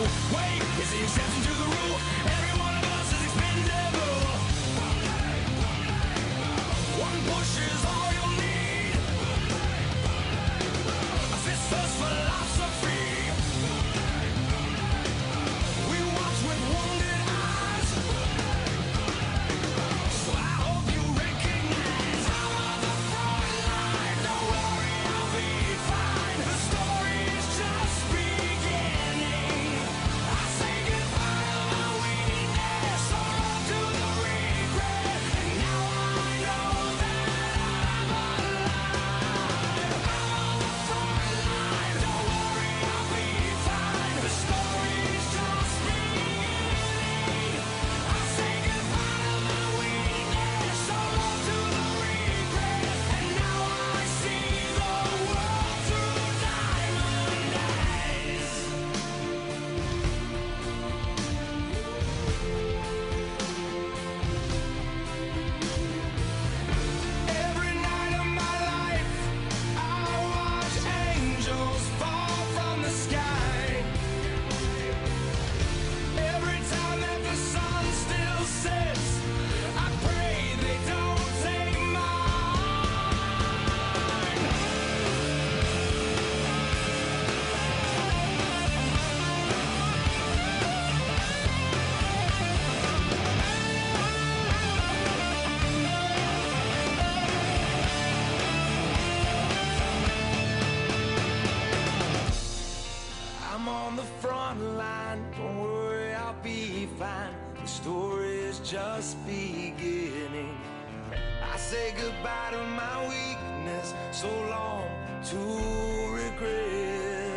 Wait, is the exception to the rule? Every one of us is expendable. One push is all you'll need. A fist first philosophy. We watch with wounded eyes. So I hope you recognize I'm on the front line. Don't worry, I'll be fine. The story is just beginning. I say goodbye to my weakness, hold on to the regret, and now I know that I'm alive. I'm on the front line. Don't worry, I'll be fine. The story is just beginning. I say goodbye to my weakness, hold on to the regret, and now I see the world through diamond eyes. Every night of my life, I watch angels fall from the sky. Every time that the sun still sets, I pray they don't take mine. I'm on the front line, don't worry, I'll be fine. The story is just beginning. I say goodbye to my weakness, so long to regret.